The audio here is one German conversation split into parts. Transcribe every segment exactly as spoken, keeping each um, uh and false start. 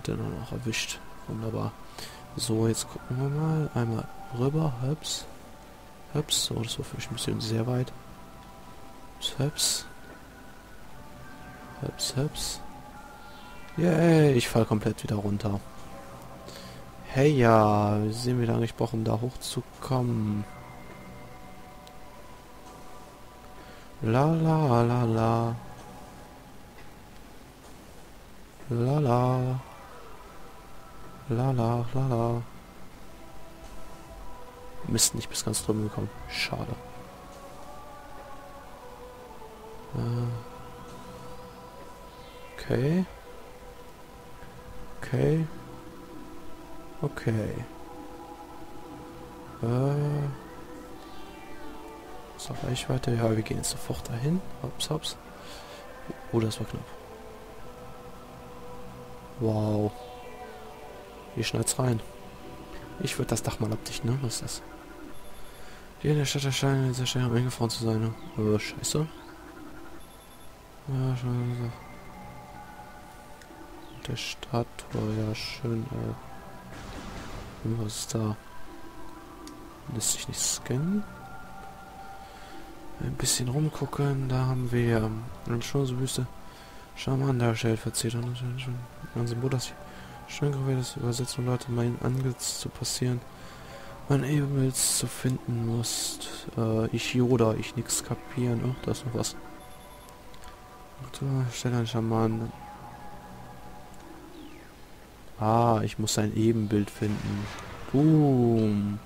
den auch noch erwischt. Wunderbar. So, jetzt gucken wir mal. Einmal rüber. Höps. Höps. So, das war für mich ein bisschen sehr weit. Höps. Höps, höps. Yay, ich fall komplett wieder runter. Hey ja, wie sehen wir da eigentlich brauchen, um da hochzukommen? La la la la. La la. La la la la. Mist, nicht bis ganz drüben gekommen. Schade. Äh. Okay. Okay. Okay. Äh. Ist noch Reichweite? Ja, wir gehen jetzt sofort dahin. Hops, hops. Oh, das war knapp. Wow. Hier schneit's rein. Ich würde das Dach mal abdichten, ne? Was ist das? Hier in der Stadt erscheinen sehr schnell eingefroren zu sein, ne? Oh, scheiße. Ja, schon gesagt. Der Statue, ja, schön, äh. Was ist da? Lässt sich nicht scannen. Ein bisschen rumgucken, da haben wir eine schöne Wüste. Charmant dargestellt, verzieht und natürlich schon ein Symbol, das schön graviert ist, übersetzt und Leute meinen Angesicht zu passieren. Mein Ebenbild zu finden muss. Äh, ich Yoda, ich nix kapieren. Oh, da ist noch was. Stell ein Schaman. Ah, ich muss sein Ebenbild finden. Boom.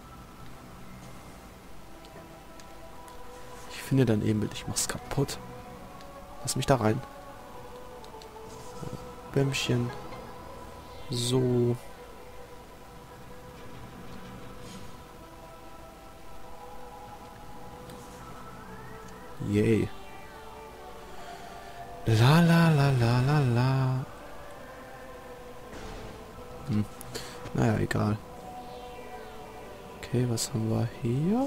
Ich finde dein Ebenbild, ich mach's kaputt. Lass mich da rein. Bämmchen. So. Yay. La la la la la la. Hm. Naja, egal. Okay, was haben wir hier?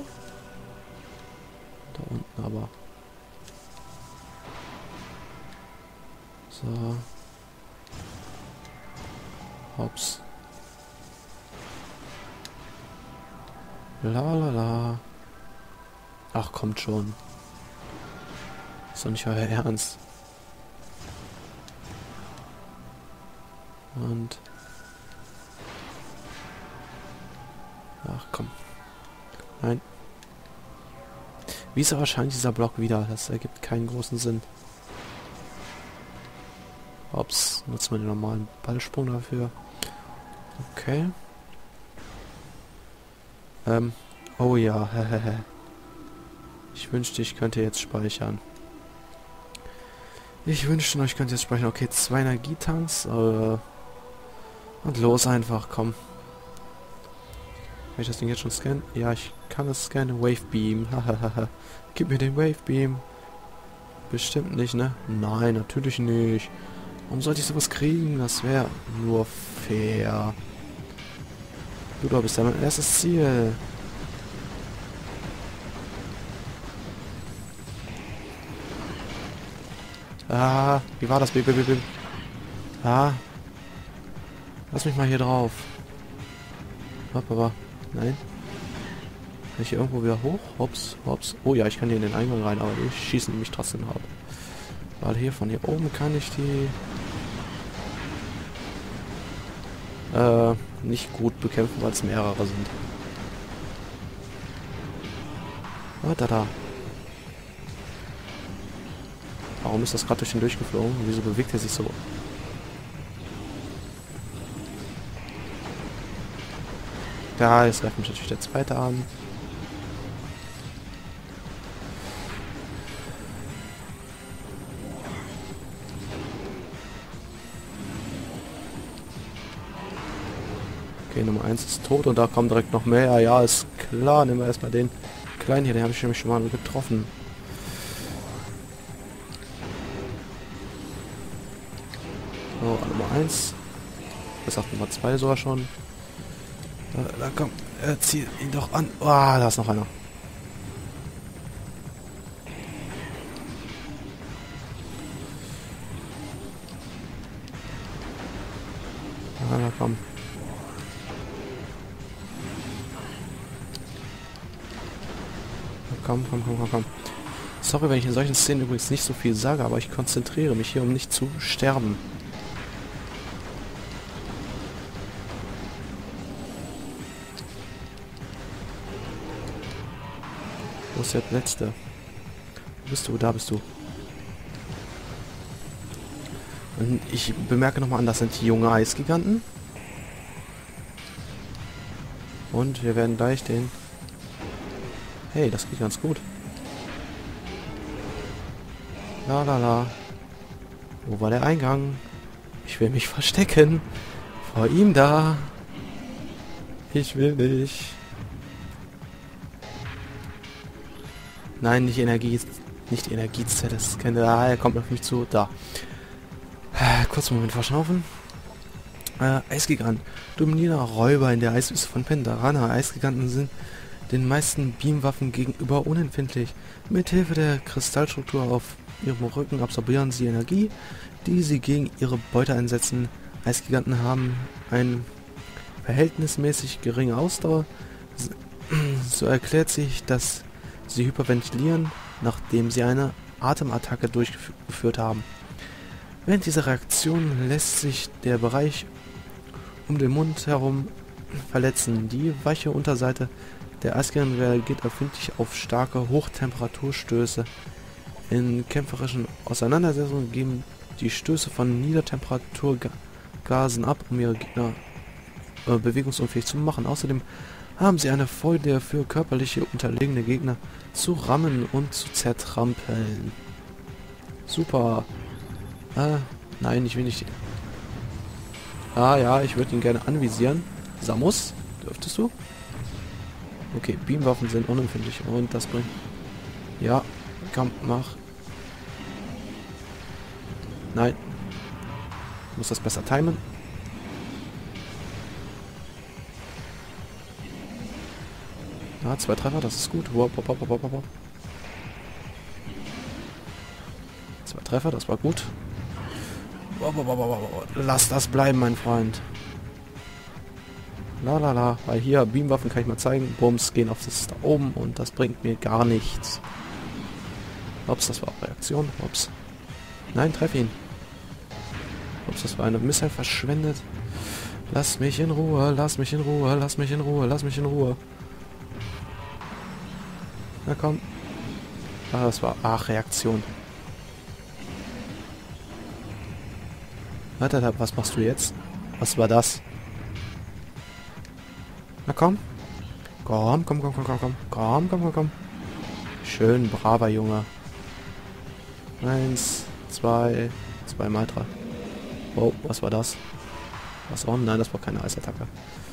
Da unten aber. So. Hops. La la la. Ach, kommt schon. Ist doch nicht euer Ernst. Und... Ach komm. Nein. Wieso erscheint dieser Block wieder? Das ergibt keinen großen Sinn. Ups, nutzt man den normalen Ballsprung dafür. Okay. Ähm. Oh ja, hehehe. Ich wünschte, ich könnte jetzt speichern. Ich wünschte, ich könnte jetzt speichern. Okay, zwei Energietanks. Äh, und los einfach, komm. Kann ich das Ding jetzt schon scannen? Ja, ich kann es scannen. Wavebeam. Hahaha. Gib mir den Wavebeam. Bestimmt nicht, ne? Nein, natürlich nicht. Warum sollte ich sowas kriegen? Das wäre nur fair. Du, du bist ja mein erstes Ziel. Ah, wie war das? Bim, bim, bim. Ah. Lass mich mal hier drauf. Hopp, aber. Nein. Kann ich hier irgendwo wieder hoch? Hops, hops. Oh ja, ich kann hier in den Eingang rein, aber die schießen mich trotzdem ab. Weil hier von hier oben kann ich die äh, nicht gut bekämpfen, weil es mehrere sind. Oh, da, da. Warum ist das gerade durch den durchgeflogen? Wieso bewegt er sich so? Ja, jetzt greift mich natürlich der zweite an. Okay, Nummer eins ist tot und da kommt direkt noch mehr. Ja, ist klar. Nehmen wir erstmal den kleinen hier, den habe ich nämlich schon mal getroffen. So, Nummer eins. Das sagt Nummer zwei sogar schon. Da, da komm, äh, zieh ihn doch an. Oh, da ist noch einer. Na, komm. Komm, komm, komm, komm, komm. Sorry, wenn ich in solchen Szenen übrigens nicht so viel sage, aber ich konzentriere mich hier, um nicht zu sterben. Wo ist der letzte? Wo bist du? Da bist du. Und ich bemerke nochmal an, das sind die junge Eisgiganten. Und wir werden gleich den... Hey, das geht ganz gut. La la la. Wo war der Eingang? Ich will mich verstecken. Vor ihm da. Ich will nicht. Nein, nicht Energie. Nicht die Energiezelle. Das kennt er. Ah, er kommt auf mich zu. Da. Kurz einen Moment verschnaufen. Äh, Eisgigant. Dominierender Räuber in der Eiswüste von Pendarana. Eisgiganten sind den meisten Beamwaffen gegenüber unempfindlich. Mithilfe der Kristallstruktur auf ihrem Rücken absorbieren sie Energie, die sie gegen ihre Beute einsetzen. Eisgiganten haben eine verhältnismäßig geringe Ausdauer. So erklärt sich, dass sie hyperventilieren, nachdem sie eine Atemattacke durchgeführt haben. Während dieser Reaktion lässt sich der Bereich um den Mund herum verletzen. Die weiche Unterseite der Eisgiganten reagiert empfindlich auf starke Hochtemperaturstöße. In kämpferischen Auseinandersetzungen geben die Stöße von Niedertemperaturgasen ab, um ihre Gegner äh, bewegungsunfähig zu machen. Außerdem haben sie eine Freude für körperliche unterlegene Gegner zu rammen und zu zertrampeln. Super. Äh, nein, ich will nicht... Ah ja, ich würde ihn gerne anvisieren. Samus, dürftest du? Okay, Beamwaffen sind unempfindlich und das bringt... Ja, komm, mach. Nein. Ich muss das besser timen. Ja, zwei Treffer, das ist gut. Wow, wow, wow, wow, wow. Zwei Treffer, das war gut. Wow, wow, wow, wow, wow. Lass das bleiben, mein Freund. La la la, weil hier Beamwaffen kann ich mal zeigen. Bums, gehen auf das da oben und das bringt mir gar nichts. Ups, das war auch Reaktion. Ups. Nein, treff ihn. Ups, das war eine Missile verschwendet. Lass mich in Ruhe, lass mich in Ruhe, lass mich in Ruhe, lass mich in Ruhe. Na komm. Ah, das war... Ach, Reaktion. Warte, was machst du jetzt? Was war das? Na komm. Komm, komm, komm, komm, komm, komm. Komm, komm, komm, komm. Schön, braver Junge. Eins, zwei, zweimal drei. Oh, was war das? Was auch? Nein, das war keine Eisattacke.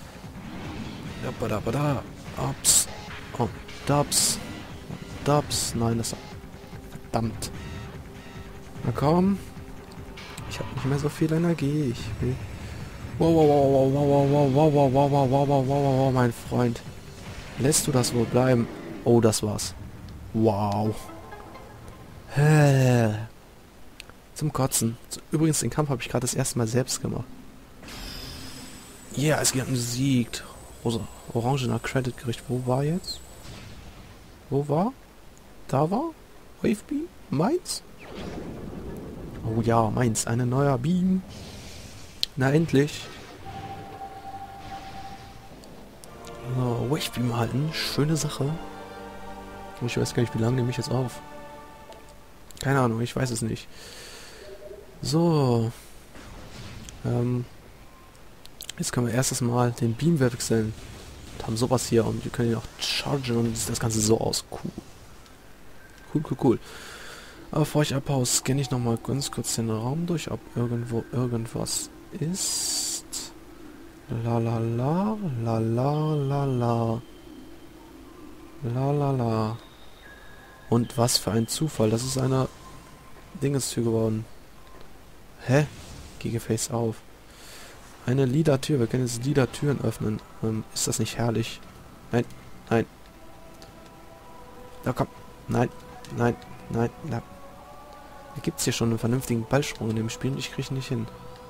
Da, ups. Und dubs. Und dubs. Nein, das war... Verdammt. Na komm. Ich habe nicht mehr so viel Energie. Ich will... Wow, wow, wow, wow, wow, wow, wow, wow, wow, wow, wow, wow, wow, wow, mein Freund. Lässt du das wohl bleiben? Oh, das war's. Wow. Hä. Zum Kotzen. Übrigens, den Kampf habe ich gerade das erste Mal selbst gemacht. Ja, yeah, es geht besiegt. Rosa, orangener Credit-Gericht. Wo war jetzt? Wo war? Da war? Wave Beam? Meins? Oh ja, meins. Ein neuer Beam. Na, endlich. So, Wave Beam halten. Schöne Sache. Ich weiß gar nicht, wie lange nehme ich jetzt auf. Keine Ahnung, ich weiß es nicht. So. Ähm. Jetzt können wir erstes Mal den Beam wechseln. Und haben sowas hier und wir können ihn auch chargen und sieht das Ganze so aus. Cool. Cool, cool, cool. Aber bevor ich abhaue, scanne ich nochmal ganz kurz den Raum durch, ob irgendwo irgendwas ist. La la la, la la la la. La la la. Und was für ein Zufall, das ist eine Dingestür geworden. Hä? Geh Face auf. Eine lila Tür, wir können jetzt lila Türen öffnen. Ähm, ist das nicht herrlich? Nein, nein. Na komm. Nein, nein, nein, nein. Da gibt es hier schon einen vernünftigen Ballsprung in dem Spiel und ich kriege ihn nicht hin.